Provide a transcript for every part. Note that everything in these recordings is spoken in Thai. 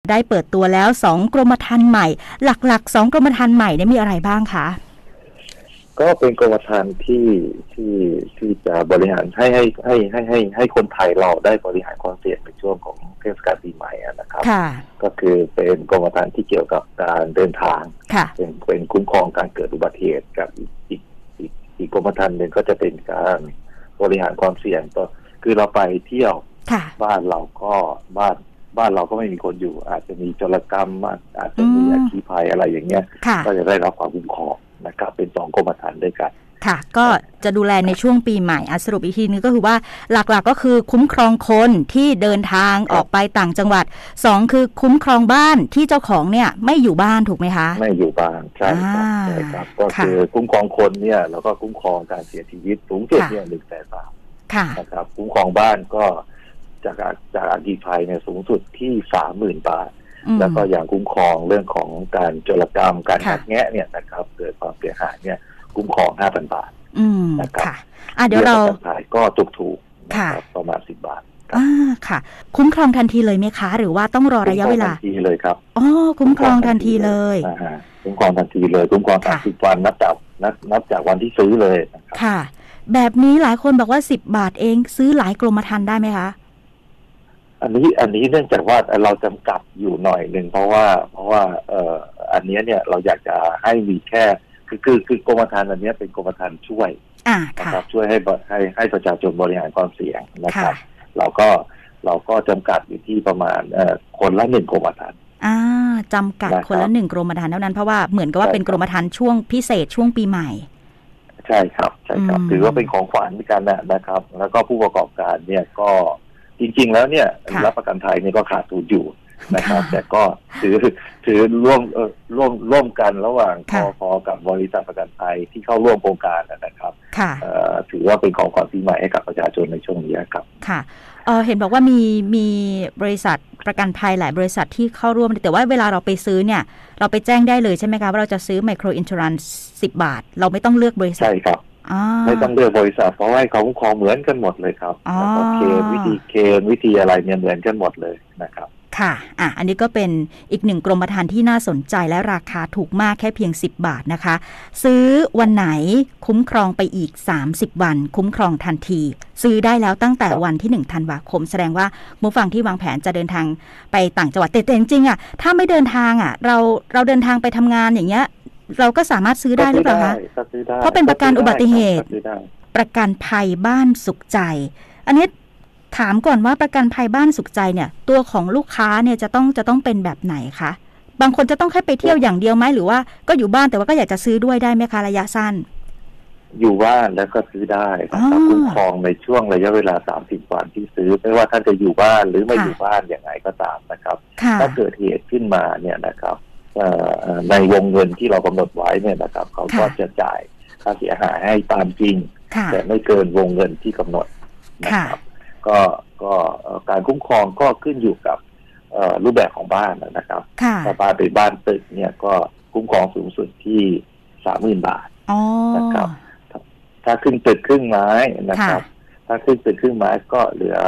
ได้เปิดตัวแล้ว2กรมธรรม์ใหม่หลักๆ2กรมธรรม์ใหม่เนี่ยมีอะไรบ้างคะก็เป็นกรมธรรม์ที่จะบริหารให้คนไทยเราได้บริหารความเสี่ยงในช่วงของเทศกาลปีใหม่นะครับก็คือเป็นกรมธรรม์ที่เกี่ยวกับการเดินทางเป็นคุ้มครองการเกิดอุบัติเหตุกับอีกกรมธรรม์หนึ่งก็จะเป็นการบริหารความเสี่ยงต่อคือเราไปเที่ยวบ้านเราก็ไม่มีคนอยู่อาจจะมีโจรกรรมอาจจะมีอัคคีภัยอะไรอย่างเงี้ยก็จะได้รับความคุ้มครองนะครับเป็น2กรมธรรม์ด้วยกันค่ะก็จะดูแลในช่วงปีใหม่สรุปอีกทีนึงก็คือว่าหลักๆก็คือคุ้มครองคนที่เดินทางออกไปต่างจังหวัด2คือคุ้มครองบ้านที่เจ้าของเนี่ยไม่อยู่บ้านถูกไหมคะไม่อยู่บ้านใช่ครับก็คือคุ้มครองคนเนี่ยแล้วก็คุ้มครองการเสียชีวิตสูงสุดเนี่ย100,000 บาทนะครับคุ้มครองบ้านก็จากอัคคีภัยเนี่ยสูงสุดที่ 30,000 บาทแล้วก็อย่างคุ้มครองเรื่องของการโจรกรรมการงัดแงะเนี่ยนะครับเกิดความเสียหายเนี่ยคุ้มครอง 5,000 บาทนะครับเดี๋ยวเราก็ถูกนะครับประมาณ10 บาทค่ะคุ้มครองทันทีเลยไหมคะหรือว่าต้องรอระยะเวลาทันทีเลยครับคุ้มครองทันทีเลยคุ้มครองทันทีเลยคุ้มครอง30 วันนับจากวันที่ซื้อเลยนะครับค่ะแบบนี้หลายคนบอกว่า10 บาทเองซื้อหลายกรมธรรม์ได้ไหมคะอันนี้เนื่องจากว่าเราจำกัดอยู่หน่อยหนึ่งเพราะว่าอันนี้เนี่ยเราอยากจะให้มีแค่คือกรมธรรม์อันนี้เป็นกรมธรรม์ช่วยนะครับช่วยให้ประชาชนบริหารความเสี่ยงนะครับเราก็จำกัดอยู่ที่ประมาณคนละ1กรมธรรม์จำกัดคนละ1กรมธรรม์เท่านั้นเพราะว่าเหมือนกับว่าเป็นกรมธรรม์ช่วงพิเศษช่วงปีใหม่ใช่ครับถือว่าเป็นของขวัญกันนะครับแล้วก็ผู้ประกอบการเนี่ยก็จริงๆแล้วเนี่ยรับประกันภัยเนี่ยก็ขาดทุนอยู่นะครับแต่ก็ถือร่วมกันระหว่างพอกับบริษัทประกันภัยที่เข้าร่วมโครงการนะครับถือว่าเป็นของขวัญปีใหม่ให้กับประชาชนในช่วงนี้ครับค่ะเห็นบอกว่ามีบริษัทประกันภัยหลายบริษัทที่เข้าร่วมแต่ว่าเวลาเราไปซื้อเนี่ยเราไปแจ้งได้เลยใช่ไหมคะว่าเราจะซื้อไมโครอินชูรันซ์10 บาทเราไม่ต้องเลือกบริษัทใช่ครับไม่ต้องเลือกบริษัทเพราะว่าเขาคุ้มครองเหมือนกันหมดเลยครับแล้วก็วิธีอะไรเนี่ยเหมือนกันหมดเลยนะครับค่ะอันนี้ก็เป็นอีก1กรมธรรม์ที่น่าสนใจและราคาถูกมากแค่เพียง10 บาทนะคะซื้อวันไหนคุ้มครองไปอีก30 วันคุ้มครองทันทีซื้อได้แล้วตั้งแต่วันที่1 ธันวาคมแสดงว่าผู้ฟังที่วางแผนจะเดินทางไปต่างจังหวัดแต่จริงๆถ้าไม่เดินทางเราเดินทางไปทำงานอย่างเงี้ยเราก็สามารถซื้อได้หรือเปล่าคะเพราะเป็นประกันอุบัติเหตุประกันภัยบ้านสุขใจอันนี้ถามก่อนว่าประกันภัยบ้านสุขใจเนี่ยตัวของลูกค้าเนี่ยจะต้องเป็นแบบไหนคะบางคนจะต้องแค่ไปเที่ยวอย่างเดียวไหมหรือว่าก็อยู่บ้านแต่ว่าก็อยากจะซื้อด้วยได้ไหมคะระยะสั้นอยู่บ้านแล้วก็ซื้อได้นะครับคุ้มครองในช่วงระยะเวลา30 วันที่ซื้อไม่ว่าท่านจะอยู่บ้านหรือไม่อยู่บ้านอย่างไรก็ตามนะครับถ้าเกิดเหตุขึ้นมาเนี่ยนะครับในวงเงินที่เรากำหนดไว้เนี่ยนะครับเขาก็จะจ่ายค่าเสียหายให้ตามจริงแต่ไม่เกินวงเงินที่กำหนดนะครับก็การคุ้มครองก็ขึ้นอยู่กับรูปแบบของบ้านนะครับถ้าบ้านเป็นบ้านตึกเนี่ยก็คุ้มครองสูงสุดที่ 30,000 บาทนะครับถ้าขึ้นตึกครึ่งไม้นะครับถ้าขึ้นตึกครึ่งไม้ก็เหลือ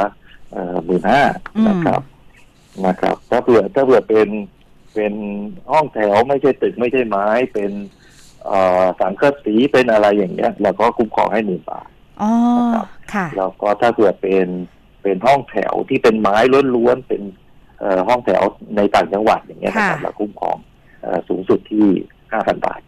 15,000นะครับถ้าเผื่อเป็นห้องแถวไม่ใช่ตึกไม่ใช่ไม้เป็นสังกะสีเป็นอะไรอย่างเงี้ยเราก็คุ้มครองให้10,000 บาทนะครับแล้วก็ถ้าเผื่อเป็นห้องแถวที่เป็นไม้ล้วนๆเป็นห้องแถวในต่างจังหวัดอย่างเงี้ยนะครับเราคุ้มครองสูงสุดที่ 5,000 บาท